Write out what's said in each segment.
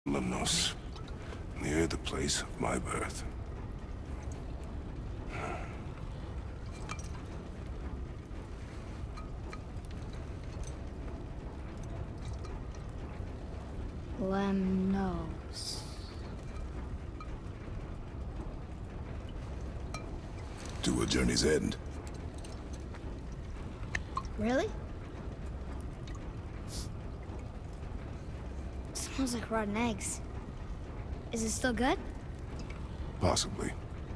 Lemnos, near the place of my birth. Lemnos. To a journey's end. Really? Smells like rotten eggs. Is it still good? Possibly.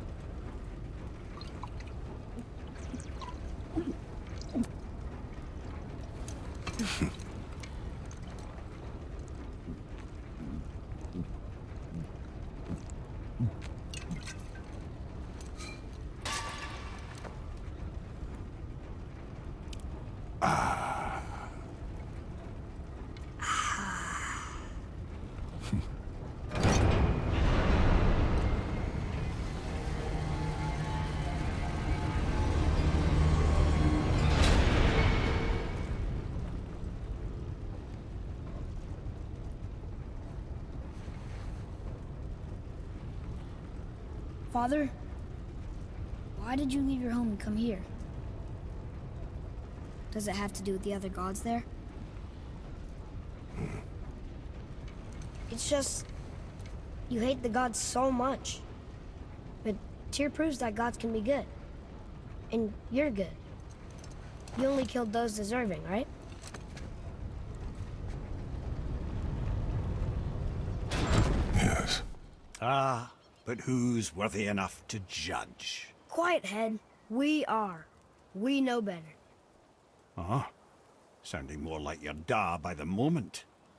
Father, why did you leave your home and come here? Does it have to do with the other gods there? It's just, you hate the gods so much. But Tyr proves that gods can be good. And you're good. You only killed those deserving, right? Yes. Ah, but who's worthy enough to judge? Quiet, head. We are. We know better. Uh-huh. Sounding more like your da by the moment.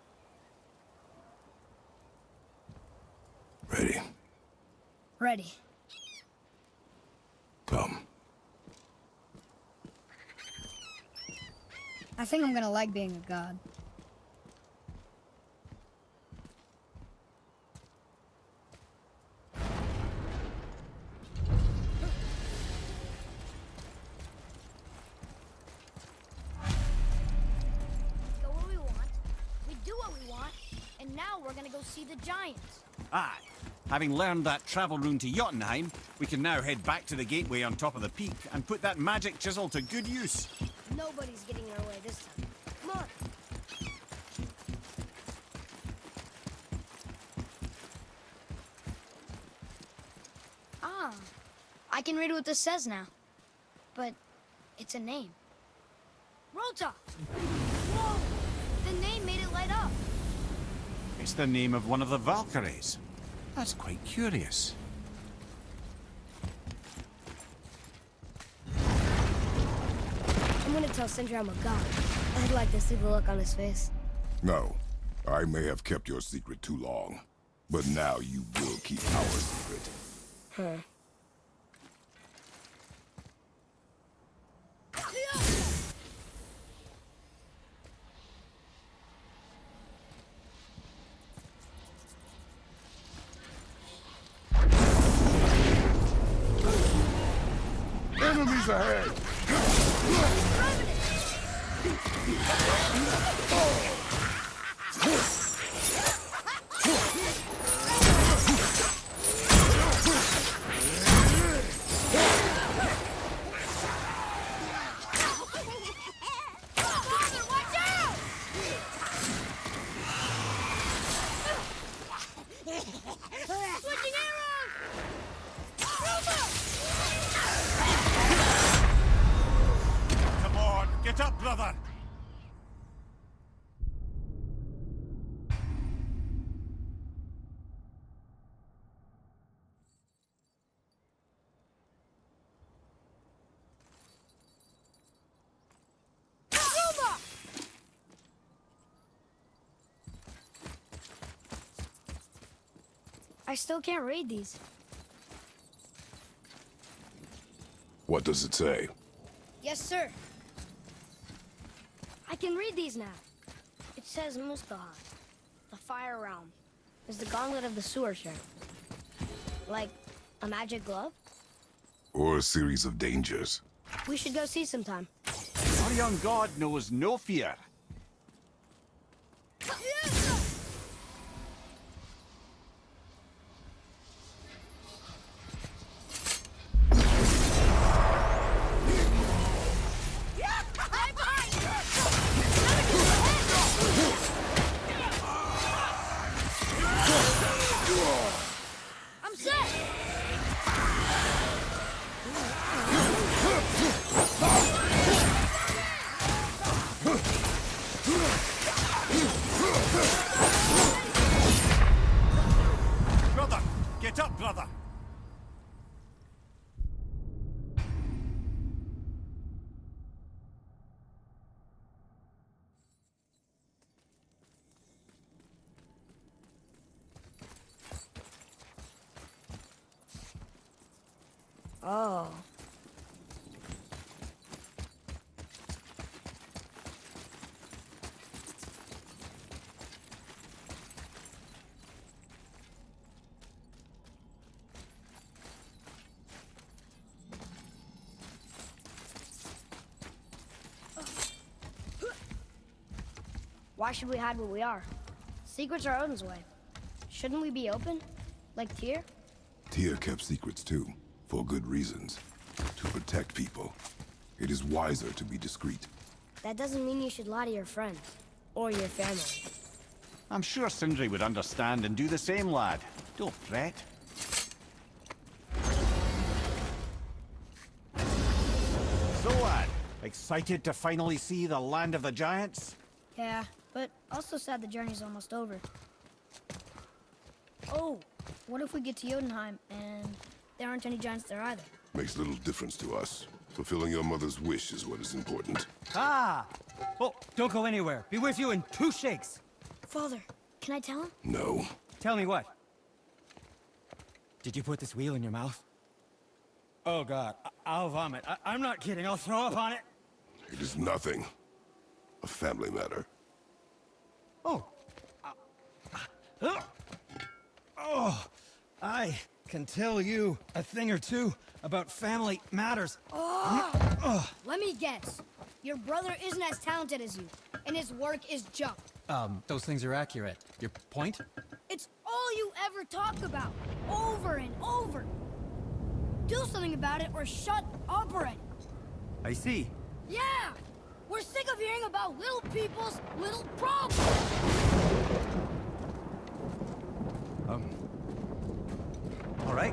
Ready. Ready. Come. I think I'm gonna like being a god. Go where we want, we do what we want, and now we're gonna go see the giants. Aye. Having learned that travel rune to Jotunheim, we can now head back to the gateway on top of the peak and put that magic chisel to good use. Nobody's getting in our way this time. Come on. Ah, I can read what this says now. But it's a name. Rota! Whoa! The name made it light up. It's the name of one of the Valkyries. That's quite curious. I'm gonna tell Sindri I'm a god. I'd like to see the look on his face. No. I may have kept your secret too long. But now you will keep our secret. Huh. Enemies ahead! Switching arrows! Come on, get up, brother! I still can't read these. What does it say? Yes, sir. I can read these now. It says Muspelheim, the Fire Realm, is the gauntlet of the sewer shape. Like a magic glove? Or a series of dangers? We should go see sometime. Our young god knows no fear. I'm set! Brother! Get up, brother! Oh. Why should we hide what we are? Secrets are Odin's way. Shouldn't we be open? Like Tyr? Tyr kept secrets too, for good reasons. To protect people. It is wiser to be discreet. That doesn't mean you should lie to your friends. Or your family. I'm sure Sindri would understand and do the same, lad. Don't fret. So, lad, excited to finally see the land of the giants? Yeah, but also sad the journey's almost over. Oh, what if we get to Jotunheim and there aren't any giants there either? Makes little difference to us. Fulfilling your mother's wish is what is important. Ah! Oh, don't go anywhere. Be with you in 2 shakes. Father, can I tell him? No. Tell me what? Did you put this wheel in your mouth? Oh, God. I'll vomit. I'm not kidding. I'll throw up on it. It is nothing. A family matter. Oh. Oh. I can tell you a thing or two about family matters. Let me guess. Your brother isn't as talented as you, and his work is junk. Those things are accurate. Your point? It's all you ever talk about, over and over. Do something about it or shut up already. I see. Yeah! We're sick of hearing about little people's little problems! All right.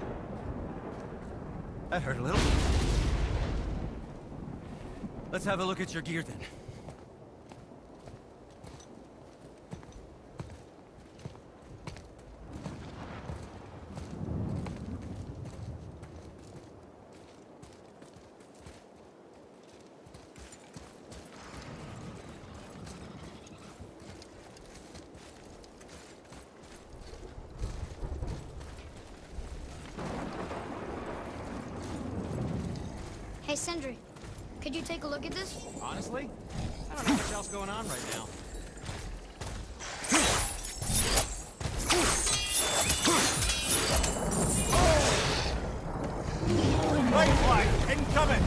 That hurt a little. Let's have a look at your gear then. Hey, Sindri, could you take a look at this? Honestly, I don't know much else going on right now. Right flag, incoming!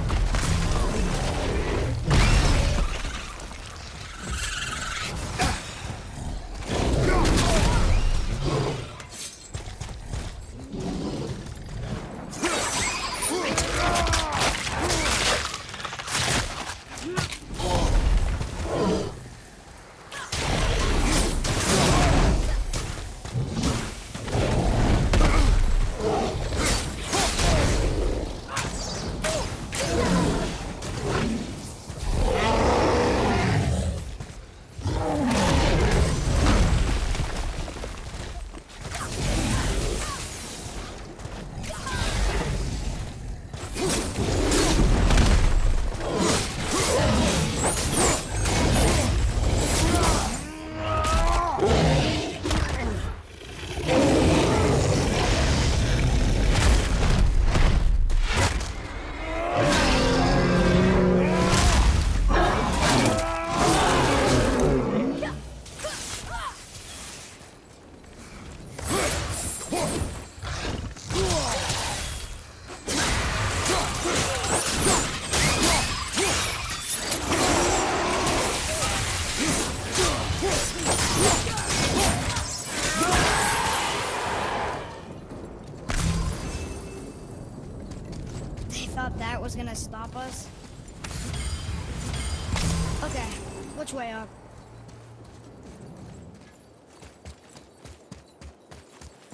Thought that was gonna stop us? Okay, which way up?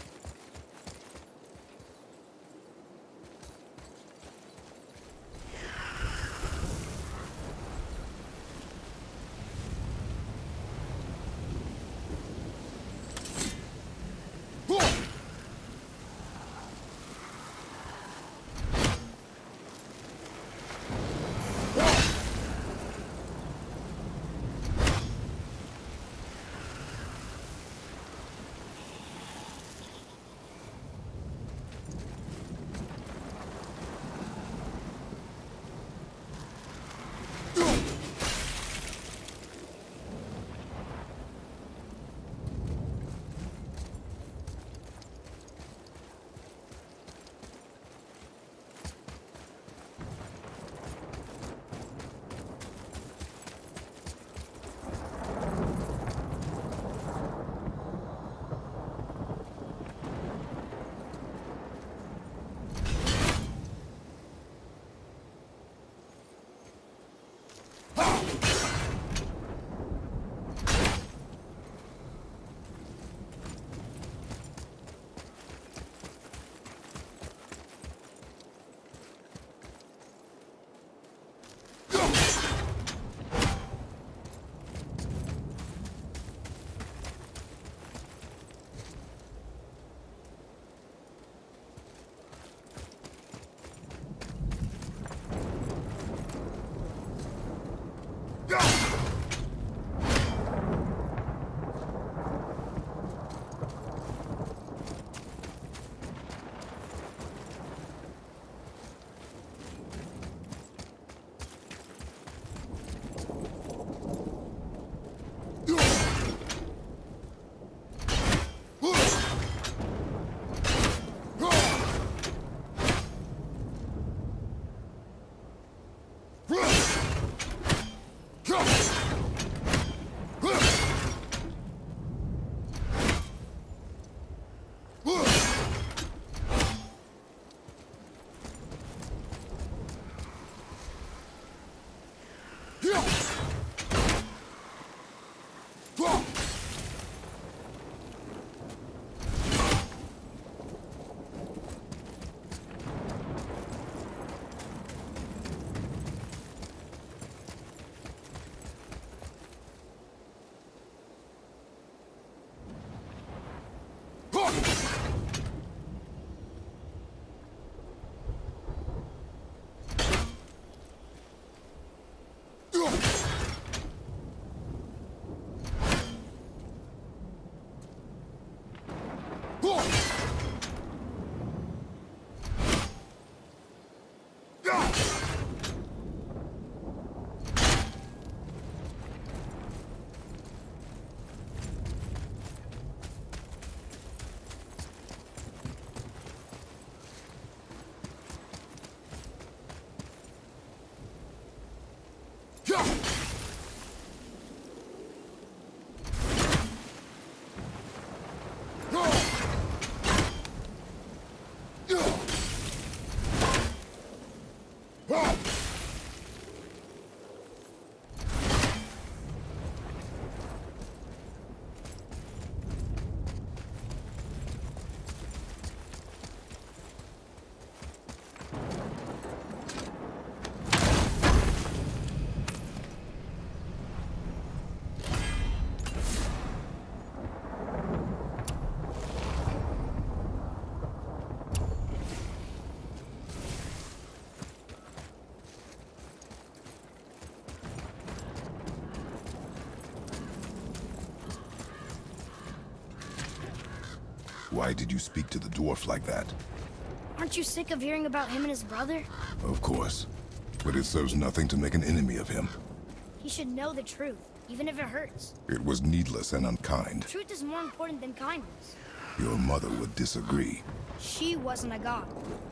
Why did you speak to the dwarf like that? Aren't you sick of hearing about him and his brother? Of course. But it serves nothing to make an enemy of him. He should know the truth, even if it hurts. It was needless and unkind. Truth is more important than kindness. Your mother would disagree. She wasn't a god.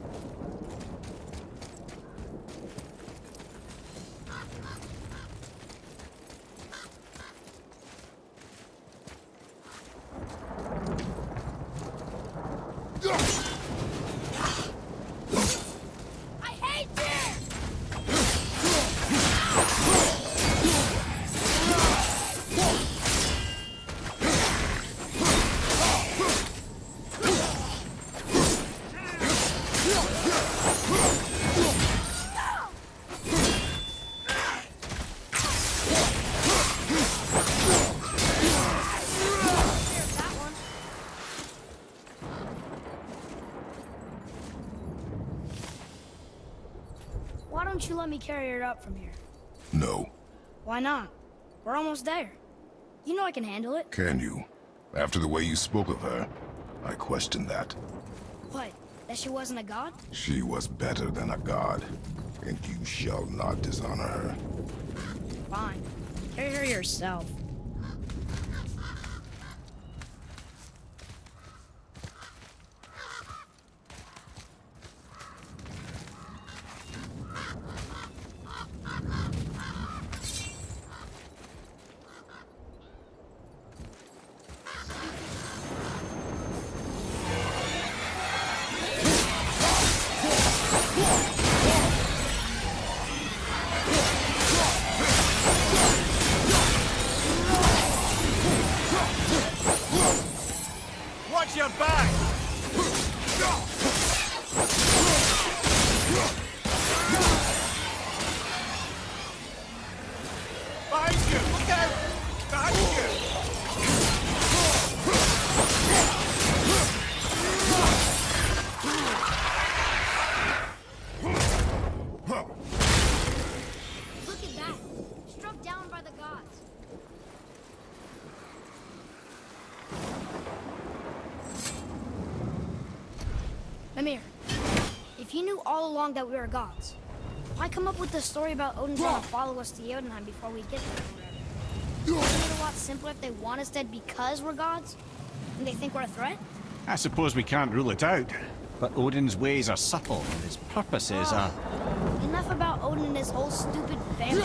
Why don't you let me carry her up from here? No. Why not? We're almost there. You know I can handle it. Can you? After the way you spoke of her, I question that. What? That she wasn't a god? She was better than a god, and you shall not dishonor her. Fine. Carry her yourself. Watch your back! Behind you! Look out! Behind you! Look at that. Struck down by Mimir, if you knew all along that we were gods, why come up with this story about Odin trying to follow us to Jotunheim before we get there? Isn't it a lot simpler if they want us dead because we're gods? And they think we're a threat? I suppose we can't rule it out. But Odin's ways are subtle, and his purposes are... Enough about Odin and his whole stupid family.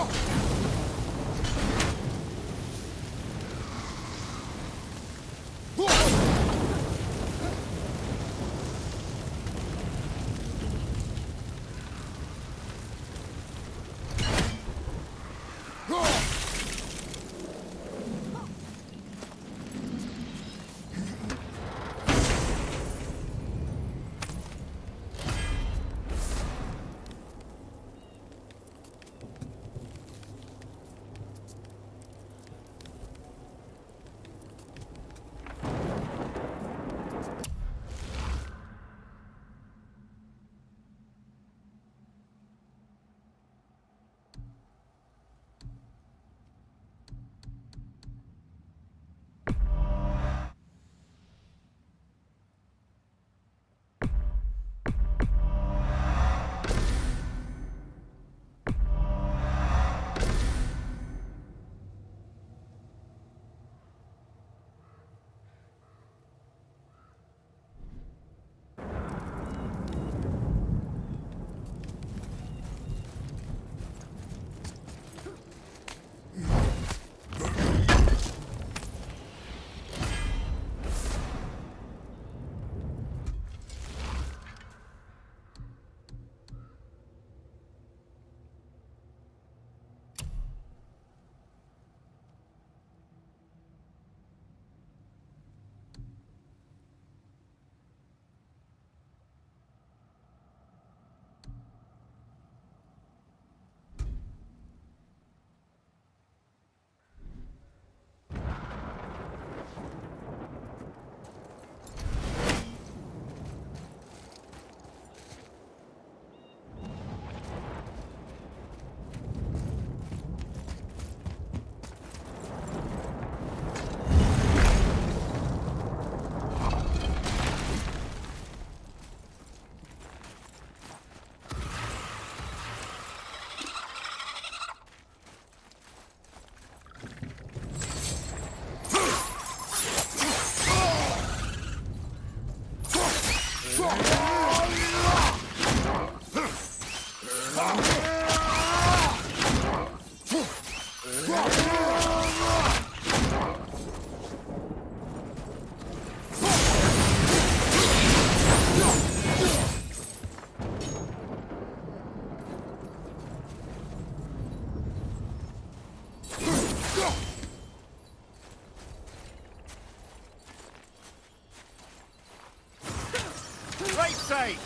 Right side!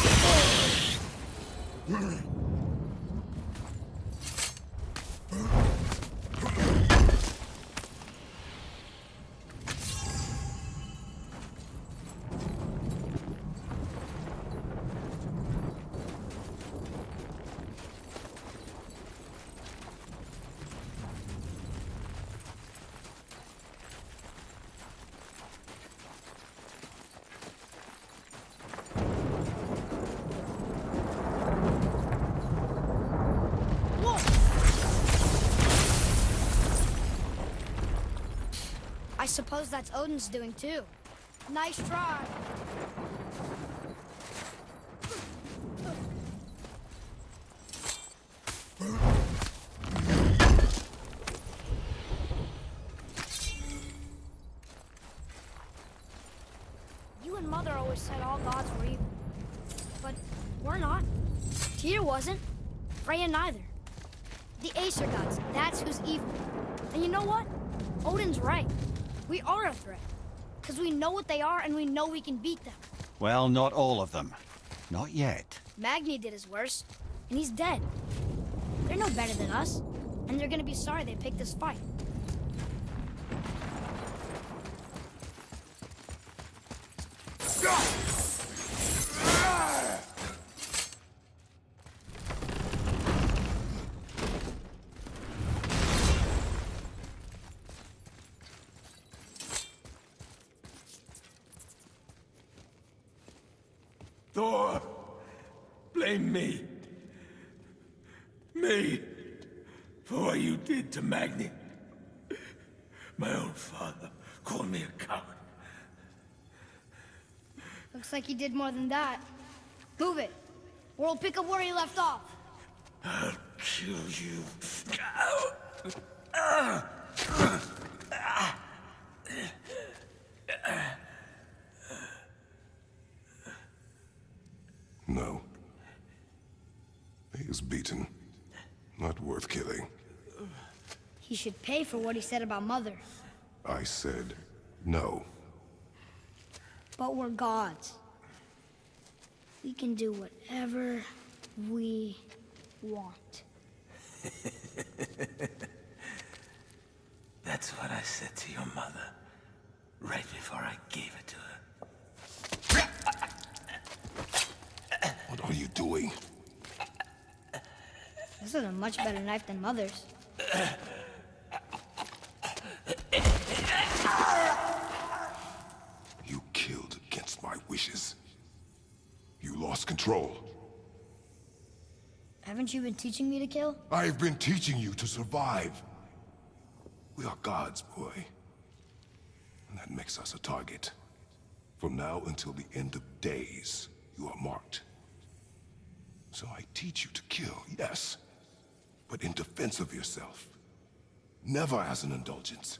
I suppose that's Odin's doing too. Nice try. You and Mother always said all gods were evil. But we're not. Tyr wasn't. Freya neither. The Aesir gods, that's who's evil. And you know what? Odin's right. We are a threat. Because we know what they are and we know we can beat them. Well, not all of them. Not yet. Magni did his worst, and he's dead. They're no better than us, and they're gonna be sorry they picked this fight. Thor, blame me. Me, for what you did to Magni. My own father called me a coward. Looks like he did more than that. Move it, or we'll pick up where he left off. I'll kill you. No. He is beaten. Not worth killing. He should pay for what he said about Mother. I said no. But we're gods. We can do whatever we want. That's what I said to your mother, right before I gave it to her. What are you doing? This is a much better knife than Mother's. You killed against my wishes. You lost control. Haven't you been teaching me to kill? I've been teaching you to survive. We are gods, boy. And that makes us a target. From now until the end of days, you are marked. So I teach you to kill, yes. But in defense of yourself. Never as an indulgence.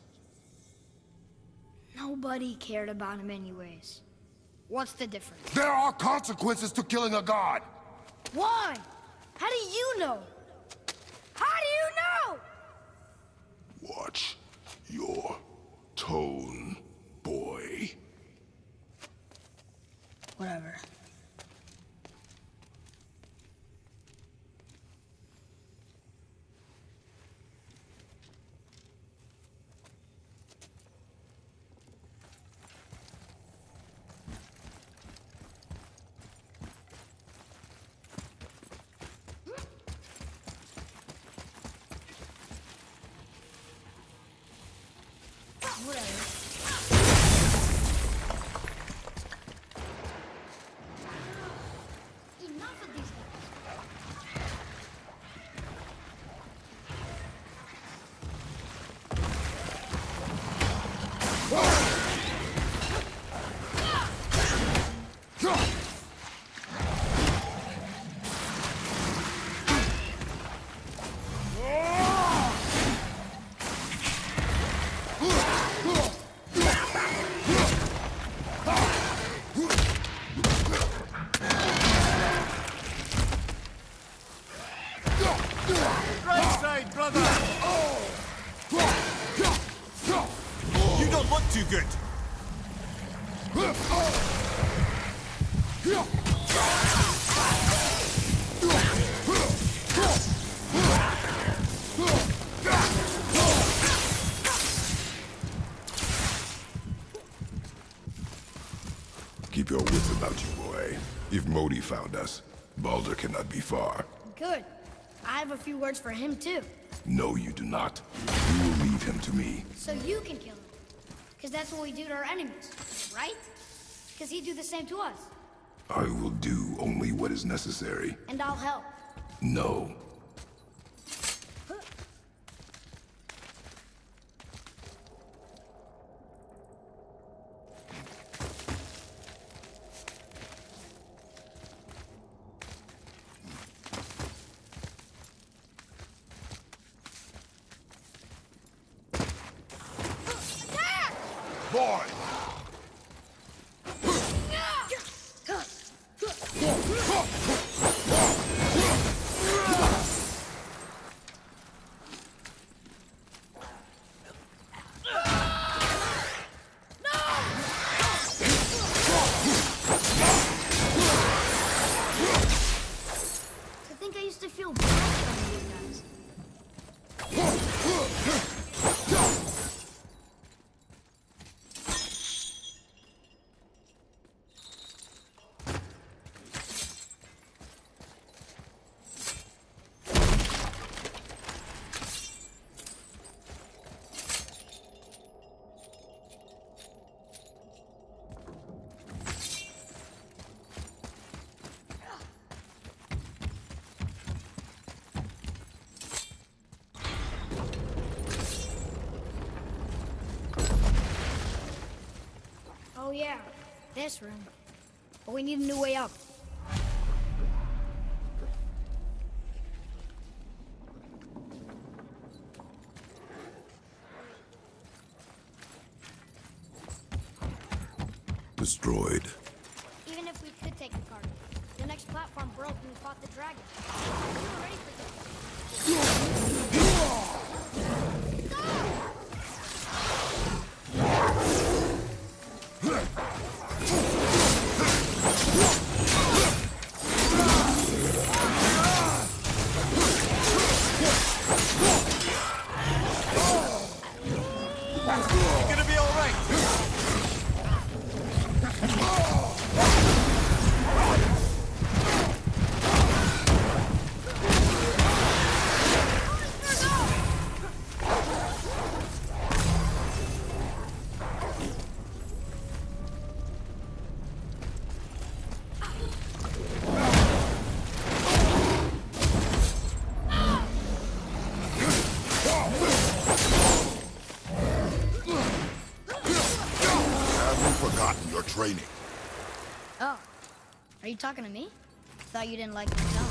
Nobody cared about him anyways. What's the difference? There are consequences to killing a god! Why? How do you know? How do you know? Watch your tone, boy. Whatever. Enough of these guys. Right side, brother! You don't look too good. Keep your wits about you, boy. If Modi found us, Baldur cannot be far. Good. I have a few words for him too. No, you do not. You will leave him to me. So you can kill him. Because that's what we do to our enemies, right? Because he'd do the same to us. I will do only what is necessary. And I'll help. No. Boy! I think I used to feel bad for you guys. Oh yeah, this room. But we need a new way up. Destroyed. Even if we could take the cart, the next platform broke when we fought the dragon. We were ready for this. Gonna be all right. Training. Oh, are you talking to me? Thought you didn't like my tone.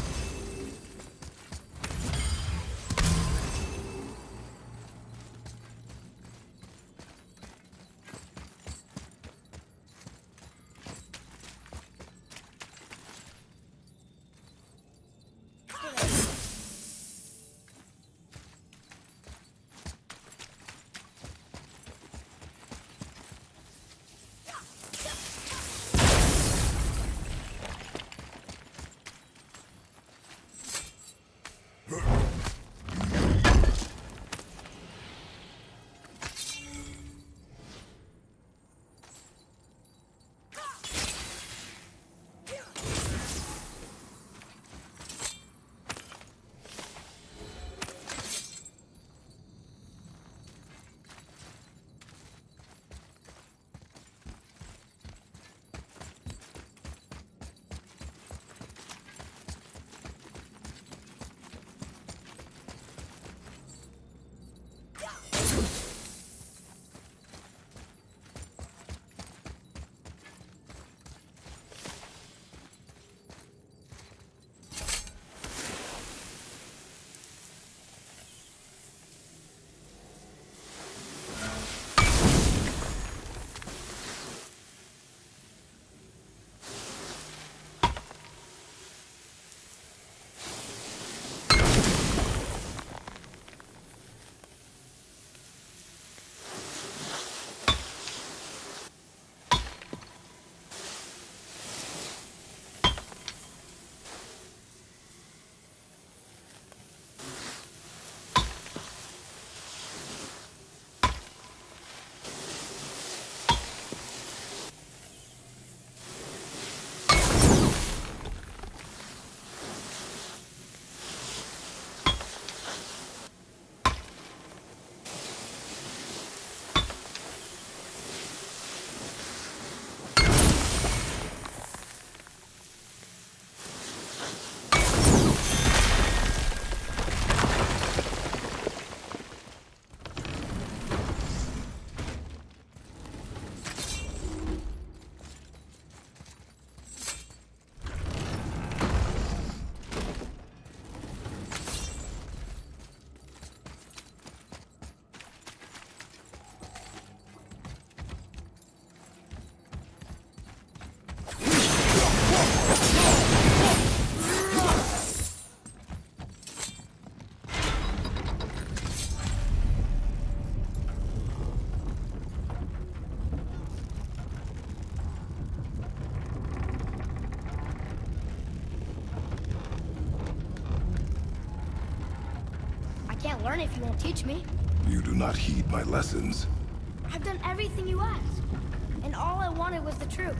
Can't learn if you won't teach me. You do not heed my lessons. I've done everything you asked, and all I wanted was the truth.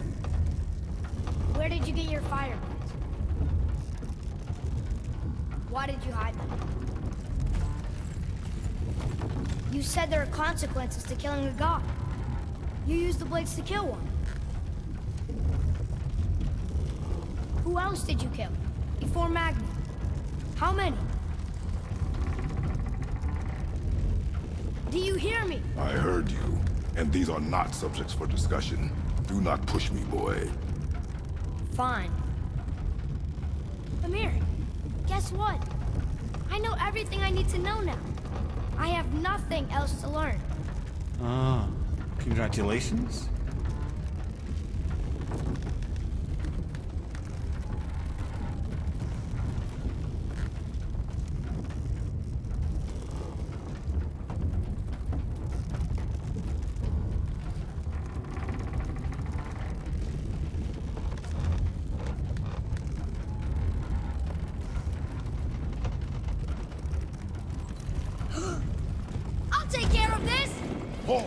Where did you get your fire blades? Why did you hide them? You said there are consequences to killing a god. You used the blades to kill one. Who else did you kill? Before Magni? How many? Do you hear me? I heard you, and these are not subjects for discussion. Do not push me, boy. Fine. Amir, guess what? I know everything I need to know now. I have nothing else to learn. Ah, congratulations. I'll take care of this! Oh!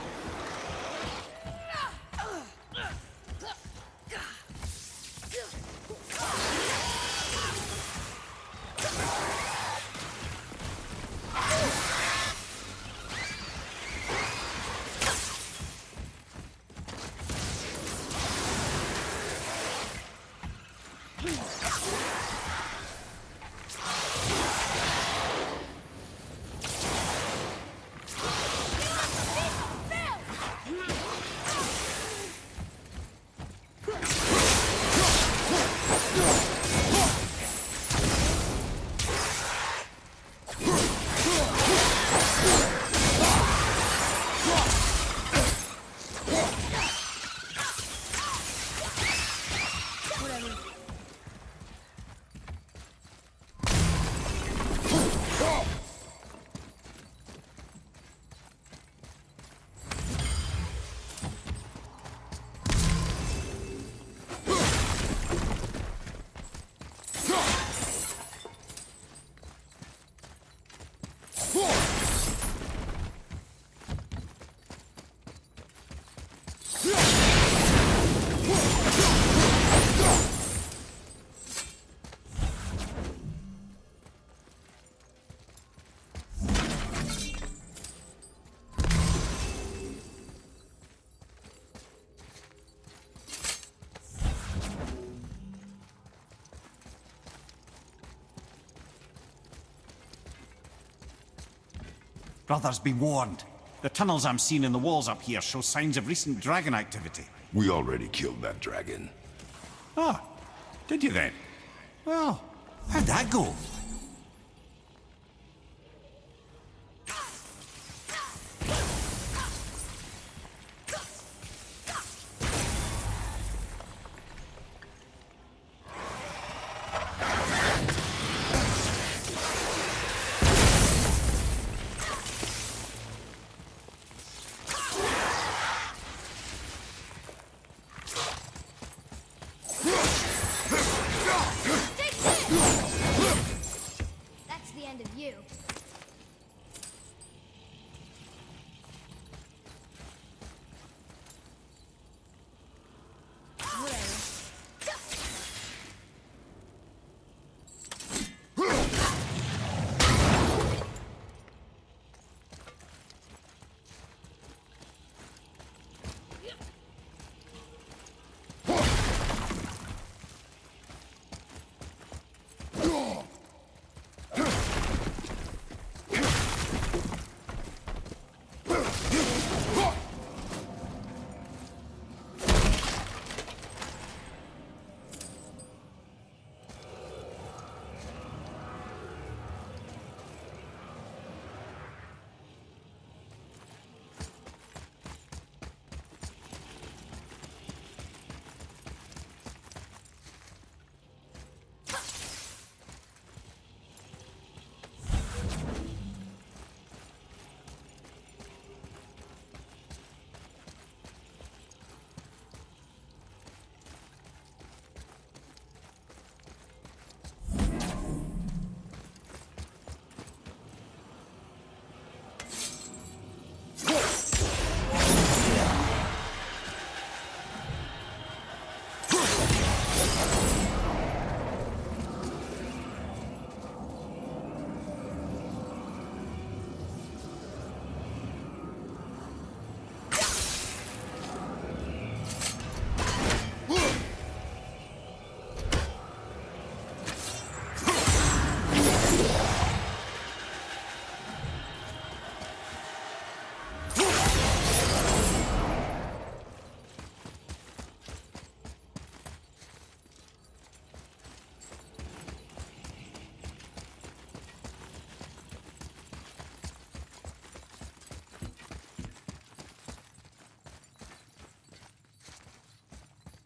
Brothers, be warned. The tunnels I'm seeing in the walls up here show signs of recent dragon activity. We already killed that dragon. Ah, did you then? Well, how'd that go? That's the end of you.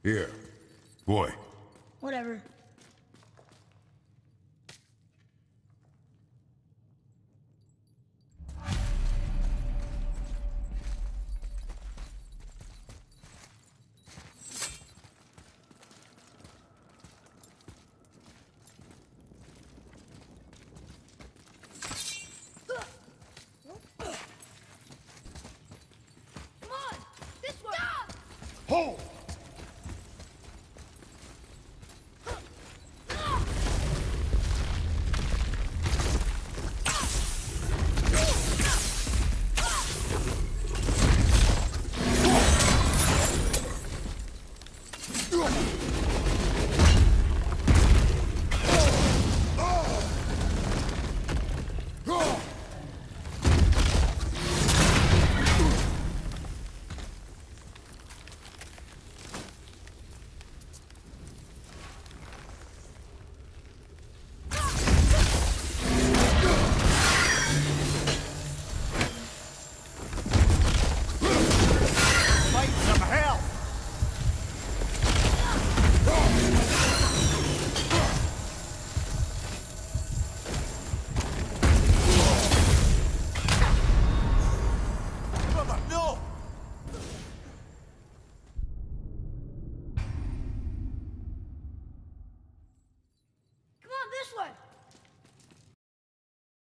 Here. Boy. Whatever. Hold!